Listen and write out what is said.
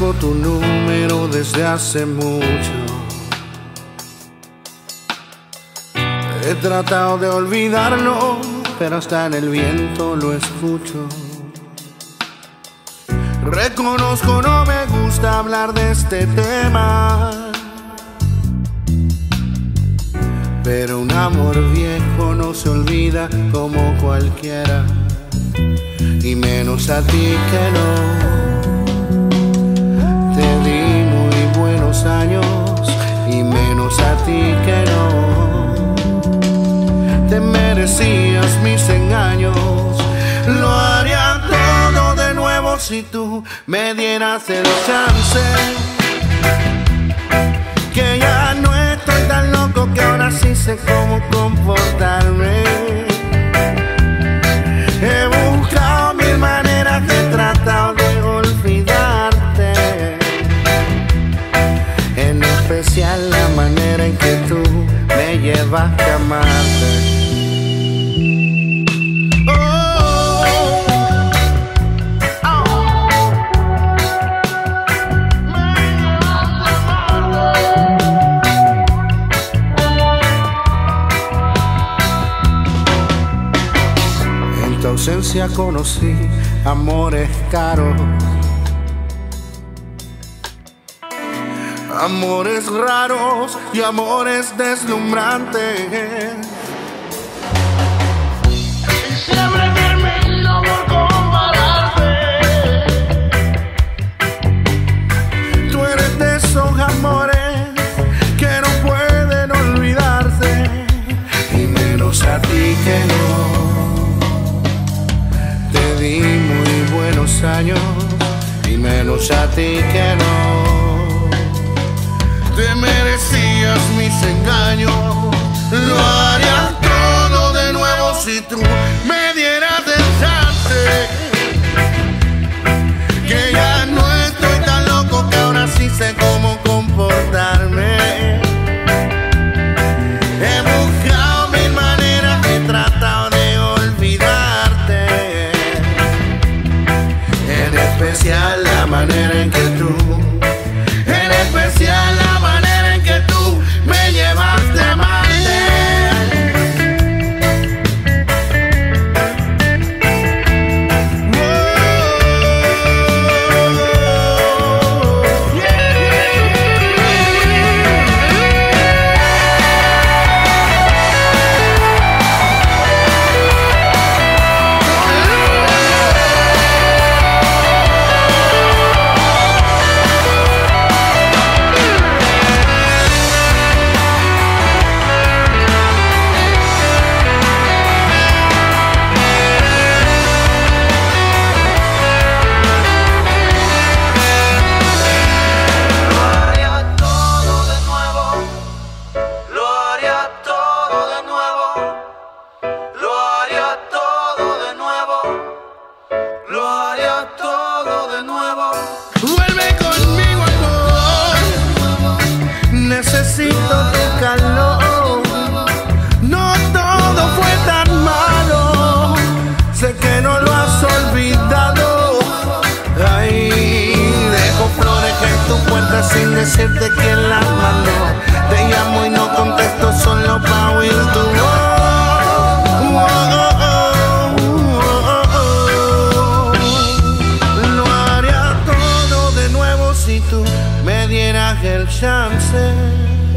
busco tu número desde hace mucho. He tratado de olvidarlo, pero hasta en el viento lo escucho. Reconozco, no me gusta hablar de este tema, pero un amor viejo no se olvida como cualquiera, y menos a ti que no. Te di muy buenos años, y menos a ti que no. Te merecías mis engaños. Lo haría todo de nuevo si tú me dieras el chance. Que ya no estoy tan loco, que ahora sí sé cómo comportarme. He buscado mil maneras, he tratado de olvidarte, en especial la manera en que tú me llevaste a amarte. En tu ausencia conocí amores caros, amores raros y amores deslumbrantes. Y siempre termino por compararte. Tú eres de esos amores que no pueden olvidarse, y menos a ti que no. Te di muy buenos años, y menos a ti que no. Te merecías mis engaños. Lo haría todo de nuevo si tú me dieras el chance. Que ya no estoy tan loco, que ahora sí sé cómo comportarme. He buscado mil maneras, he tratado de olvidarte, en especial la manera en que tú, en especial la manera en que tú me llevaste a amarte. Vuelve conmigo, amor. Necesito tu calor. No todo fue tan malo. Sé que no lo has olvidado. Ay, dejo flores en tu puerta sin decirte quién las mandó. Te llamo y no contesto solo pa' oír tu voz. Si tú me dieras el chance.